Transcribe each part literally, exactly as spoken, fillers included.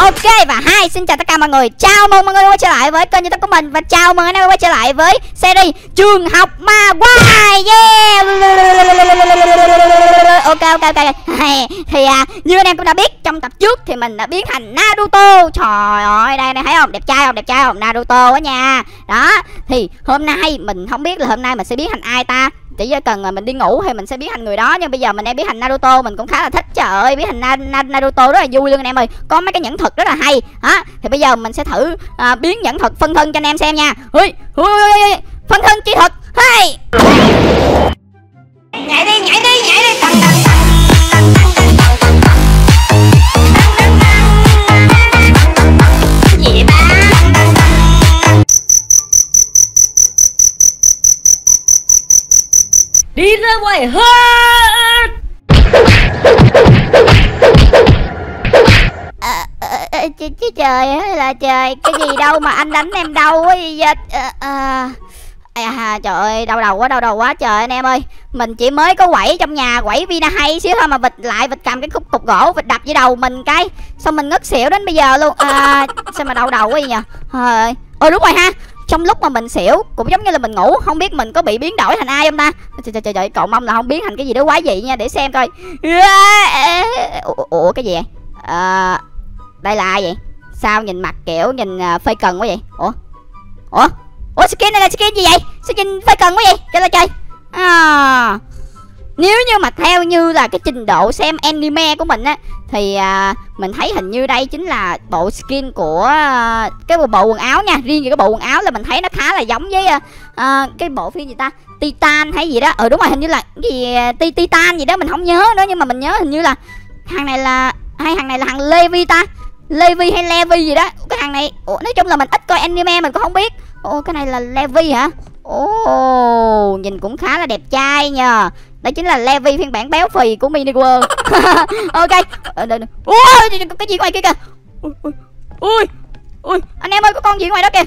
Ok và hai, xin chào tất cả mọi người. Chào mừng mọi người quay trở lại với kênh YouTube của mình và chào mừng anh em quay trở lại với series Trường Học Ma Quái. Yeah. Ok ok ok. Thì à, như anh em cũng đã biết, trong tập trước thì mình đã biến thành Naruto. Trời ơi, đây này thấy không? Đẹp trai không? Đẹp trai không? Naruto á nha. Đó, thì hôm nay mình không biết là hôm nay mình sẽ biến thành ai ta. Chỉ cần mình đi ngủ thì mình sẽ biến thành người đó, nhưng bây giờ mình đang biến thành Naruto, mình cũng khá là thích. Trời ơi, biến thành Na, Na, Naruto rất là vui luôn anh em ơi. Có mấy cái nhẫn thuật rất là hay. Hả? Thì bây giờ mình sẽ thử à, biến nhẫn thuật phân thân cho anh em xem nha. Ui, ui, ui, phân thân chi thuật. Hey. Nhảy đi, nhảy đi, nhảy đi. Tăng, tăng, tăng. Đi ra ngoài hết. À, à, à, ch ch trời ơi là trời, cái gì đâu mà anh đánh em đau quá vậy? À, à, à, trời ơi, đau đầu quá, đau đầu quá trời anh em ơi. Mình chỉ mới có quẩy trong nhà, quẩy Vina hay xíu thôi mà vịt lại, vịt cầm cái khúc cục gỗ, vịt đập với đầu mình cái xong mình ngất xỉu đến bây giờ luôn. À, sao mà đau đầu quá vậy nhờ? Ờ à, đúng rồi ha. Trong lúc mà mình xỉu cũng giống như là mình ngủ, không biết mình có bị biến đổi thành ai không ta. Trời trời trời, cậu mong là không biến thành cái gì đó quái dị nha, để xem coi. Ủa, ủa cái gì vậy? À, đây là ai vậy? Sao nhìn mặt kiểu nhìn phê cần quá vậy? Ủa ủa ủa skin này là skin gì vậy? Skin phê cần quá vậy? Trời ơi trời. À, nếu như mà theo như là cái trình độ xem anime của mình á thì à, mình thấy hình như đây chính là bộ skin của à, cái bộ, bộ quần áo nha. Riêng về cái bộ quần áo là mình thấy nó khá là giống với à, à, cái bộ phim gì ta, Titan hay gì đó. Ừ đúng rồi, hình như là cái gì ti Titan gì đó mình không nhớ nữa, nhưng mà mình nhớ hình như là thằng này là hay thằng này là thằng Levi ta, Levi hay Levi gì đó. Cái thằng này, ủa, nói chung là mình ít coi anime mình cũng không biết. Ồ, cái này là Levi hả? Ồ, nhìn cũng khá là đẹp trai nhờ. Đây chính là Levi phiên bản béo phì của Mini World. Ok. Ui, cái gì ngoài kia kìa. Ui, ui, ui, anh em ơi, có con gì ngoài đó kìa.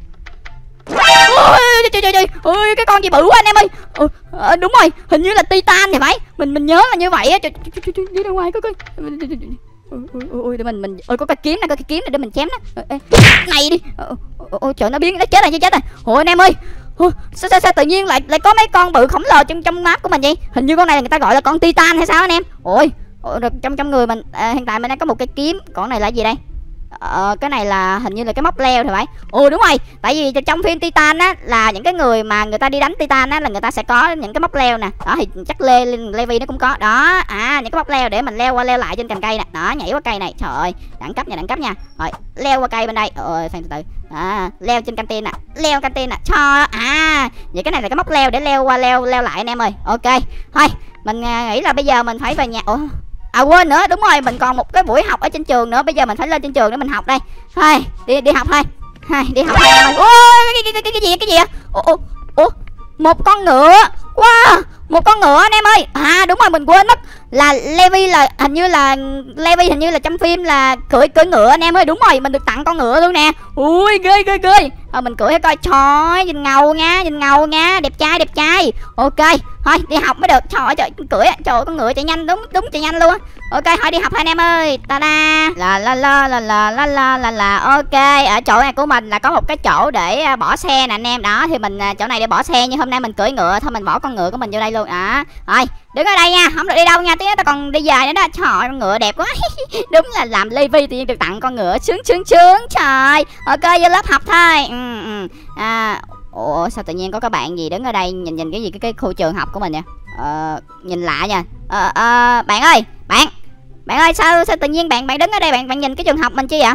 Ui, trời trời trời, ui, cái con gì bự quá anh em ơi. Ừ, à, đúng rồi, hình như là Titan thì phải. Mình mình nhớ là như vậy á. Trời trời trời, đi ra ngoài coi coi. Ui ui ui, để mình mình ôi có cái kiếm này, có cái kiếm này để mình chém nó. Này đi. Ôi trời, nó biến, nó chết rồi, chết rồi. Ôi anh em ơi. Ủa, sao, sao sao tự nhiên lại lại có mấy con bự khổng lồ trong trong map của mình vậy? Hình như con này là người ta gọi là con Titan hay sao anh em? Ôi, ôi trong trong người mình à, hiện tại mình đang có một cái kiếm. Con này là gì đây? Ờ, cái này là hình như là cái móc leo thì phải. Ồ đúng rồi, tại vì trong phim Titan á là những cái người mà người ta đi đánh Titan á là người ta sẽ có những cái móc leo nè. Đó thì chắc Lê Levi nó cũng có. Đó, à những cái móc leo để mình leo qua leo lại trên cành cây nè. Đó, nhảy qua cây này. Trời ơi, đẳng cấp nha, đẳng cấp nha. Rồi, leo qua cây bên đây. Ôi, khoan từ từ. À, leo trên canh tin nè, leo canh tin nè. Cho à, vậy cái này là cái móc leo để leo qua leo leo lại anh em ơi. Ok. Thôi, mình uh, nghĩ là bây giờ mình phải về nhà. Ủa? À quên nữa, đúng rồi, mình còn một cái buổi học ở trên trường nữa. Bây giờ mình phải lên trên trường để mình học đây. Thôi, đi đi học thôi. Thôi, đi học thôi. Ôi, cái, cái, cái, cái gì cái gì vậy? Ủa, ủa, một con ngựa. Wow, một con ngựa anh em ơi. À đúng rồi, mình quên mất là Levi là hình như là Levi hình như là trong phim là cưỡi cưỡi ngựa anh em ơi. Đúng rồi, mình được tặng con ngựa luôn nè. Ui ghê ghê ghê. À, mình cưỡi coi. Trời, nhìn ngầu nha, nhìn ngầu nha, đẹp trai đẹp trai. Ok, thôi đi học mới được. Trời trời, cưỡi trời, con ngựa chạy nhanh, đúng đúng chạy nhanh luôn. Ok, thôi đi học thôi anh em ơi. Ta da. La la la la la la la la la. Ok, ở chỗ này của mình là có một cái chỗ để bỏ xe nè anh em. Đó thì mình chỗ này để bỏ xe, nhưng hôm nay mình cưỡi ngựa thôi mình bỏ con ngựa của mình vô đây luôn. À, rồi, đứng ở đây nha, không được đi đâu nha, tí nữa ta còn đi về nữa đó. Trời, con ngựa đẹp quá. Đúng là làm Levi tự nhiên được tặng con ngựa, sướng sướng sướng. Trời. Ok, vô lớp học thôi. Ừ, ừ. À, ủa sao tự nhiên có các bạn gì đứng ở đây nhìn nhìn cái gì cái cái khu trường học của mình vậy? Ờ, nhìn lạ nha. Ờ, ờ, bạn ơi, bạn. Bạn ơi, sao sao tự nhiên bạn bạn đứng ở đây bạn bạn nhìn cái trường học mình chi vậy?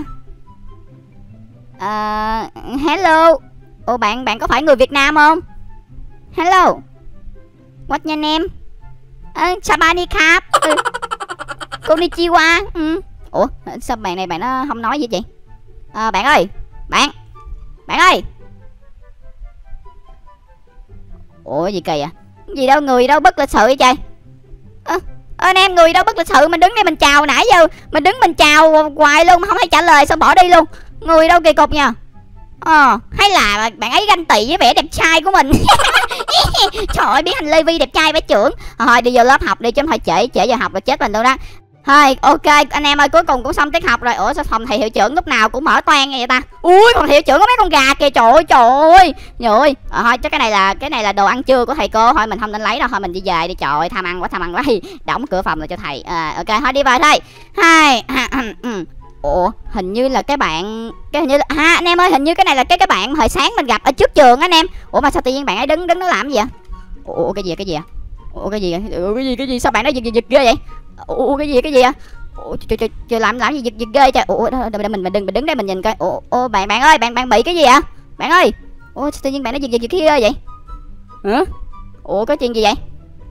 Ờ, hello. Ủa bạn bạn có phải người Việt Nam không? Hello. What's your name? Uh, Sabanikap. Ừ. Konnichiwa. Ừ. Ủa sao bạn này bạn nó không nói gì vậy? À, bạn ơi, bạn, bạn ơi. Ủa gì kỳ à? Gì đâu, người đâu bất lịch sự vậy trời. À, anh em, người đâu bất lịch sự, mình đứng đây mình chào nãy giờ, mình đứng mình chào hoài luôn mà không thấy trả lời, xong bỏ đi luôn. Người đâu kỳ cục nha. Ờ, hay là bạn ấy ganh tị với vẻ đẹp trai của mình. Trời ơi, biến thành Levi đẹp trai phải trưởng. Thôi đi vô lớp học đi chứ không thôi trễ trễ giờ học là chết mình luôn đó. Thôi ok anh em ơi, cuối cùng cũng xong tiết học rồi. Ủa sao phòng thầy hiệu trưởng lúc nào cũng mở toan vậy ta? Ui phòng thầy hiệu trưởng có mấy con gà kìa, trời ơi trời ơi. Trời ơi. À, thôi chắc cái này là cái này là đồ ăn trưa của thầy cô, thôi mình không nên lấy đâu, thôi mình đi về đi. Trời ơi tham ăn quá tham ăn quá. Đóng cửa phòng lại cho thầy. À, ok thôi đi về thôi. Hai. Ủa hình như là cái bạn cái hình như là... ha anh em ơi, hình như cái này là cái cái bạn hồi sáng mình gặp ở trước trường anh em. Ủa mà sao tự nhiên bạn ấy đứng đứng nó làm gì vậy? Ủa cái gì cái gì Ủa cái gì Ủa cái gì cái gì sao bạn nó giật giật, giật ghê vậy? Ủa cái gì cái gì à? Ủa trời trời trời làm làm gì giật giật ghê trời. Ủa mình mình đừng mình đứng đây mình nhìn coi. Ủa, ủa bạn bạn ơi, bạn bạn bị cái gì ạ? Bạn ơi. Ủa tự nhiên bạn nó giật giật giật ghê vậy? Hả? Ủa có chuyện gì vậy?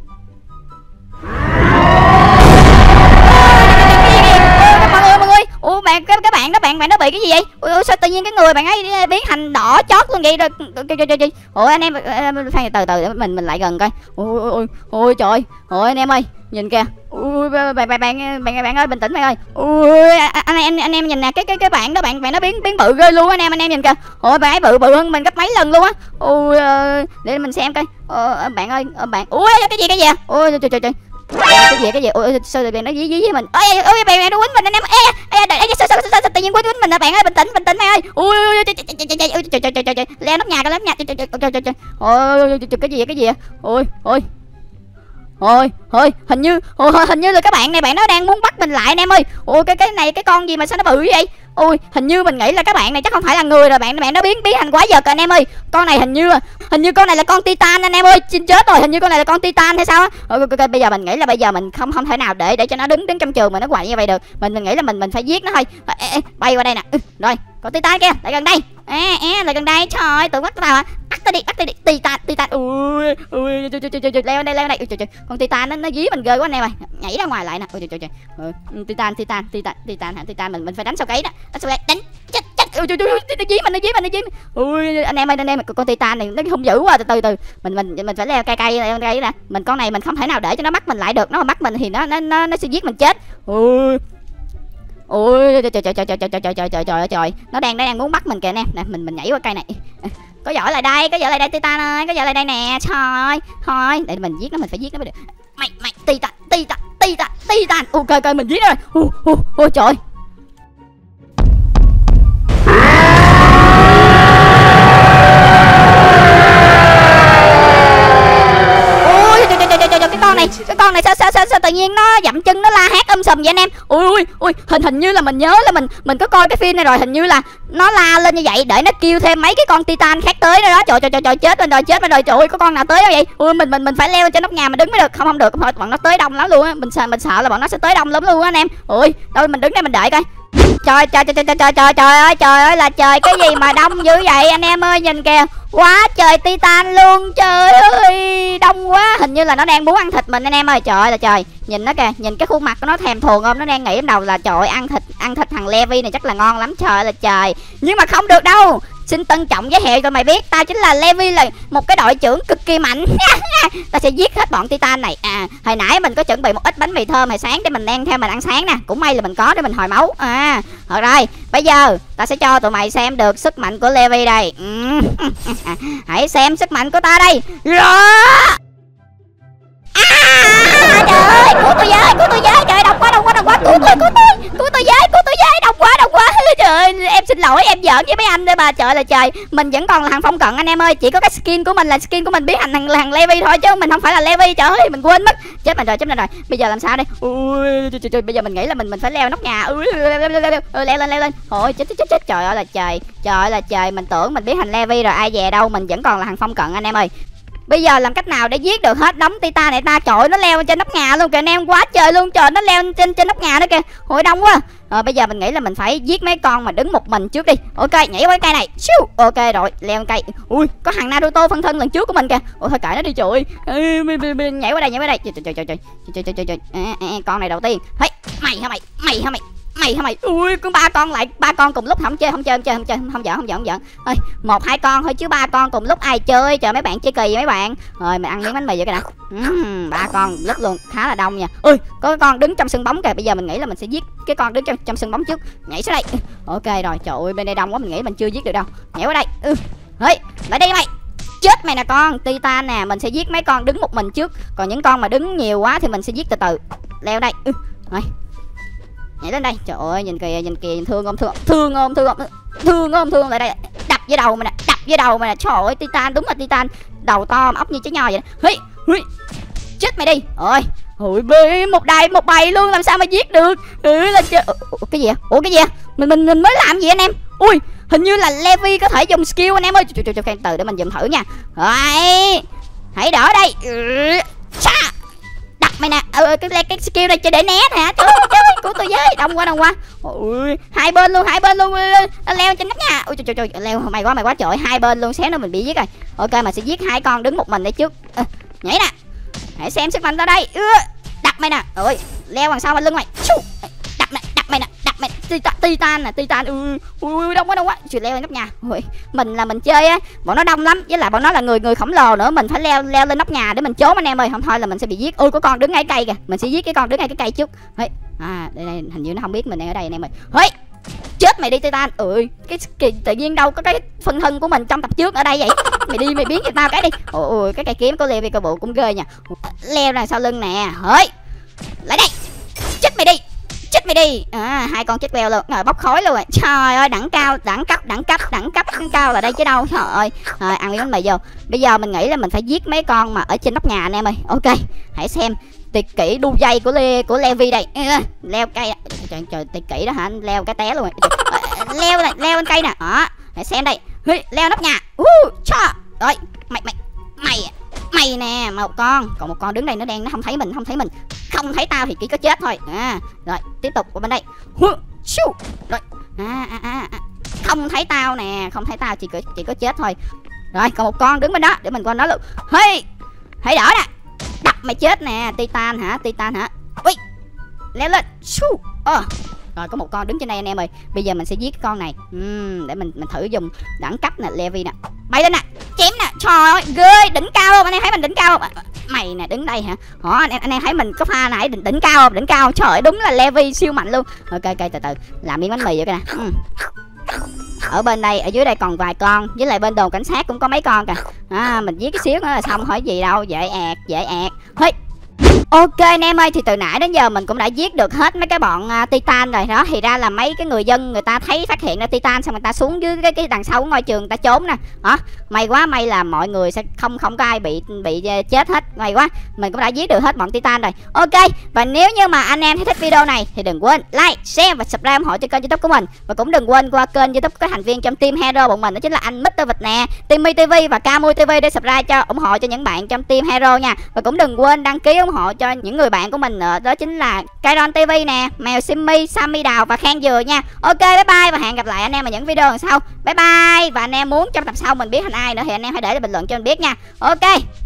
Mọi người mọi người. Ủa bạn cái cái bạn đó bạn bạn nó bị cái gì vậy? Ủa sao tự nhiên cái người bạn ấy biến thành đỏ chót luôn vậy? Ủa anh em phải từ từ mình mình lại gần coi. Ôi ôi ôi trời. Ôi anh em ơi, nhìn kìa. Ui bạn bạn bạn bạn bạn ơi bình tĩnh bạn ơi. Ui anh anh anh em nhìn nè, cái cái cái bạn đó bạn bạn nó biến biến bự ghê luôn anh em anh em nhìn kìa. Ôi bạn ấy bự bự hơn mình gấp mấy lần luôn á. Ui để mình xem coi. Ờ, bạn ơi bạn. Ui cái gì cái gì? Ôi trời trời trời. Cái gì cái gì? Ôi sao bạn nó dí dí với mình? Ôi ôi bạn bạn nó quýnh mình anh em. Ê ê sao sao sao tự nhiên quýnh quýnh mình à bạn ơi, bình tĩnh bình tĩnh bạn ơi. Ui trời trời trời trời trời leo nóc nhà cái nóc nhà. Trời trời trời trời. Ôi cái gì cái gì? Ôi ôi Ôi, thôi, hình như ôi, hình như là các bạn này bạn nó đang muốn bắt mình lại anh em ơi. Ôi cái cái này cái con gì mà sao nó bự vậy? Ôi, hình như mình nghĩ là các bạn này chắc không phải là người rồi, bạn bạn nó biến biến thành quái vật rồi anh em ơi. Con này hình như hình như con này là con Titan anh em ơi. Xin chết rồi, hình như con này là con Titan hay sao á. Ôi, bây giờ mình nghĩ là bây giờ mình không không thể nào để để cho nó đứng đứng trong trường mà nó quậy như vậy được. Mình mình nghĩ là mình mình phải giết nó thôi. Ê, ê, bay qua đây nè. Ừ, rồi, con Titan kia, lại gần đây. À, à, lại gần đây. Trời ơi, tự bắt tao hả? Bắt tao đi, bắt tao đi. Titan, Titan. Ui, ui, trời trời trời trời, leo đây, leo đây. Ui trời trời. Con Titan nó nó dí mình ghê quá anh em ơi. Nhảy ra ngoài lại nè. Ui trời trời trời. Ừ, Titan, Titan, Titan, Titan hả? Titan mình mình phải đánh sao cái đó. Đánh sao cái đánh. Chết chết. Ui trời trời, nó dí mình, nó dí mình, nó dí mình. Ui anh em ơi, anh em con Titan này nó không dữ quá, từ từ từ. Mình mình mình phải leo cây cây leo cây nè. Mình con này mình không thể nào để cho nó bắt mình lại được. Nó mà bắt mình thì nó nó nó nó sẽ giết mình chết. Ui. Ôi trời trời trời trời trời trời trời trời trời trời trời, nó đang nó đang muốn bắt mình kìa anh em. Nè mình mình nhảy qua cây này. Có giỏi lại đây, có giỏi lại đây Titan ơi, có giỏi lại đây nè. Trời thôi, để mình giết nó, mình phải giết nó mới được. Mày mày Titan, Titan, Titan, Titan. Ôi coi coi mình giết nó rồi. Ôi ôi ôi trời. Cái con này cái con này sao sao sao, sao tự nhiên nó dậm chân nó la hét um sùm vậy anh em. Ui ui ui hình hình như là mình nhớ là mình mình có coi cái phim này rồi, hình như là nó la lên như vậy để nó kêu thêm mấy cái con Titan khác tới đó. Trời trời trời trời chết mình rồi, chết mình rồi. Trời ơi có con nào tới đâu vậy? Ui mình mình mình phải leo trên nóc nhà mình đứng mới được. Không không được, không, bọn nó tới đông lắm luôn á. Mình sợ mình sợ là bọn nó sẽ tới đông lắm luôn á anh em. Ui đâu mình đứng đây mình đợi coi. Trời trời trời trời trời trời trời ơi trời ơi là trời, cái gì mà đông dữ vậy anh em ơi, nhìn kìa, quá trời Titan luôn, trời ơi đông quá. Hình như là nó đang muốn ăn thịt mình anh em ơi. Trời ơi là trời, nhìn nó kìa, nhìn cái khuôn mặt của nó thèm thuồng không, nó đang nghĩ trong đầu là trời ơi, ăn thịt ăn thịt thằng Levi này chắc là ngon lắm. Trời ơi là trời, nhưng mà không được đâu. Xin trân trọng giới thiệu cho mày biết, tao chính là Levi, là một cái đội trưởng cực kỳ mạnh. Tao sẽ giết hết bọn Titan này. À hồi nãy mình có chuẩn bị một ít bánh mì thơm hồi sáng để mình đem theo mình ăn sáng nè, cũng may là mình có để mình hồi máu. À thôi rồi, bây giờ tao sẽ cho tụi mày xem được sức mạnh của Levi đây. Hãy xem sức mạnh của ta đây. À, trời ơi, cứu tôi với, cứu tôi với, trời đông quá, đông quá, đông quá, cứu tôi, cứu tôi, cứu tôi với, cứu tôi với, đông quá, đông quá. Trời ơi, em xin lỗi, em giỡn với mấy anh đây bà. Trời là trời, mình vẫn còn là thằng phong cận anh em ơi, chỉ có cái skin của mình là skin của mình biến thành thằng thằng Levi thôi chứ mình không phải là Levi. Trời ơi, mình quên mất, chết mình rồi, chết mình rồi. Bây giờ làm sao đây? Ui, trời, trời, trời, bây giờ mình nghĩ là mình mình phải leo nóc nhà. Ui, leo, leo, leo, leo, leo lên, leo lên. Thôi chết, chết, chết, chết, trời ơi là trời, trời ơi là trời, mình tưởng mình biến thành Levi rồi, ai về đâu, mình vẫn còn là thằng phong cận anh em ơi. Bây giờ làm cách nào để giết được hết đống Titan này ta? Trời ơi, nó leo trên nóc nhà luôn kìa anh em, quá trời luôn. Trời, nó leo trên trên nóc nhà đó kìa. Hồi đông quá. Rồi bây giờ mình nghĩ là mình phải giết mấy con mà đứng một mình trước đi. Ok, nhảy qua cái cây này. Ok rồi, leo cây. Ui, có thằng Naruto phân thân lần trước của mình kìa. Ôi thôi kệ nó đi trời ơi. Nhảy qua đây, nhảy qua đây. Trời trời trời trời. Trời trời trời trời. À, à, con này đầu tiên. Thấy, mày hả mày? Mày hả mày? Mày hả mày? Ui, con ba con lại, ba con cùng lúc không chơi, không chơi, không chơi, không chơi, không giỡn, không giỡn, không giỡn. Ơi, một hai con thôi chứ ba con cùng lúc ai chơi? Trời mấy bạn chơi kỳ vậy mấy bạn. Rồi mình ăn miếng bánh mì vậy cái nào. Uhm, ba con lúc luôn, khá là đông nha. Ui, có cái con đứng trong sân bóng kìa. Bây giờ mình nghĩ là mình sẽ giết cái con đứng trong trong sân bóng trước. Nhảy xuống đây. Ok rồi, trời ơi bên đây đông quá, mình nghĩ mình chưa giết được đâu. Nhảy qua đây. Ừ. Hey, lại đây mày. Chết mày nè con Titan nè, mình sẽ giết mấy con đứng một mình trước, còn những con mà đứng nhiều quá thì mình sẽ giết từ từ. Leo đây. Ừ. Rồi. nhảy lên đây. Trời ơi, nhìn kìa, nhìn kìa, nhìn thương không, thương thương không, thương không, thương không, thương lại đây, đập với đầu mày nè, đập với đầu mày nè. Trời ơi, Titan, đúng là Titan, đầu to ốc như trái nho vậy. Hí, hí, chết mày đi. Ôi, ôi bê, một đầy một bầy luôn, làm sao mà giết được. Ừ, là chơi. Ủa, cái gì vậy? Ủa cái gì vậy? Mình mình mình mới làm gì anh em? Ui, hình như là Levi có thể dùng skill anh em ơi. Cho cho cho từ để mình dùng thử nha. Rồi, hãy đỡ đây. Ừ, cha. Đặt mày nè. Ừ, cái cái skill này chơi để né hả? Trời ơi, trời ơi, cứu tôi với. Đông qua đông qua. Ui, hai bên luôn, hai bên luôn. Leo trên nóc nhà. Ui trời trời trời, leo mày quá mày quá trời, hai bên luôn, xéo nữa mình bị giết rồi. Ok, mình sẽ giết hai con đứng một mình đây trước. À, nhảy nè. Hãy xem sức mạnh ra đây. Ừ, đặt mày nè. Ôi, leo đằng sau mà lưng mày. Đặt nè, đặt mày nè, đặt mày. Titan, Titan nè, Titan. Ui, ui, đông quá đông quá. Chuyện leo lên nóc nhà. Ui, mình là mình chơi á, bọn nó đông lắm, với lại bọn nó là người người khổng lồ nữa, mình phải leo leo lên nóc nhà để mình trốn anh em ơi, không thôi là mình sẽ bị giết. Ui, có con đứng ngay cây kìa, mình sẽ giết cái con đứng ngay cái cây trước. Đấy. À, đây, đây hình như nó không biết mình đang ở đây anh em ơi. Đấy. Chết mày đi Titan. Ui, cái, cái tự nhiên đâu có cái phần thân của mình trong tập trước ở đây vậy. Mày đi mày biến cho tao cái đi. Ôi ôi, cái cây kiếm của Levi coi bộ cũng ghê nha. Leo này sau lưng nè. Hỡi. Lại đây. Chết mày đi. Chết mày đi. À, hai con chết queo luôn. Rồi bốc khói luôn rồi. Trời ơi, đẳng cao, đẳng cấp, đẳng cấp, đẳng cấp đẳng cao là đây chứ đâu. Trời ơi. Rồi ăn miếng bánh mì vô. Bây giờ mình nghĩ là mình phải giết mấy con mà ở trên nóc nhà anh em ơi. Ok, hãy xem tuyệt kỹ đu dây của Le, của Levi đây. Leo cây. Trời trời, tuyệt kỹ đó hả? Leo cái té luôn rồi. Leo này, leo lên cây nè. Đó, hãy xem đây. Leo nóc nhà. Uh, cha. Rồi, mày mày mày mày nè, một con, còn một con đứng đây nó đen, nó không thấy mình, không thấy mình, không thấy tao thì chỉ có chết thôi. À, rồi tiếp tục qua bên đây. Rồi, à, à, à, à. Không thấy tao nè, không thấy tao chỉ có chỉ có chết thôi. Rồi, còn một con đứng bên đó để mình qua đó luôn. Hey, hãy đỡ nè. Đập mày chết nè. Titan hả? Titan hả? Ui, leo lên. Ờ. Rồi có một con đứng trên đây anh em ơi. Bây giờ mình sẽ giết con này. uhm, Để mình mình thử dùng đẳng cấp nè. Levi nè, bay lên nè, chém nè. Trời ơi, ghê, đỉnh cao không? Anh em thấy mình đỉnh cao không? Mày nè, đứng đây hả? Hả, anh em, anh em thấy mình có pha nãy đỉnh, đỉnh cao không? Đỉnh cao. Trời ơi, đúng là Levi siêu mạnh luôn. Ok, ok, từ từ làm miếng bánh mì vô cái nè. uhm. Ở bên đây, ở dưới đây còn vài con, với lại bên đồn cảnh sát cũng có mấy con kìa. À, mình giết cái xíu nữa là xong, hỏi gì đâu, dễ ẹt, dễ ẹt. Hey. Ok anh em ơi, thì từ nãy đến giờ mình cũng đã giết được hết mấy cái bọn uh, Titan rồi đó. Thì ra là mấy cái người dân người ta thấy phát hiện ra Titan, xong người ta xuống dưới cái cái đằng sau của ngôi trường người ta trốn nè. Đó, may quá, may là mọi người sẽ không không có ai bị bị uh, chết hết. May quá, mình cũng đã giết được hết bọn Titan rồi. Ok, và nếu như mà anh em thấy thích video này thì đừng quên like, share và subscribe ủng hộ cho kênh YouTube của mình. Và cũng đừng quên qua kênh YouTube của các thành viên trong team Hero bọn mình, đó chính là anh mít tơ Vịt nè, Timmy ti vi và Camui ti vi để subscribe cho ủng hộ cho những bạn trong team Hero nha. Và cũng đừng quên đăng ký ủng hộ cho những người bạn của mình nữa, đó chính là Kairon ti vi nè, Mèo Simmy, Sammy Đào và Khang Dừa nha. Ok, bye bye và hẹn gặp lại anh em ở những video lần sau. Bye bye. Và anh em muốn trong tập sau mình biết thành ai nữa thì anh em hãy để lại bình luận cho mình biết nha. Ok.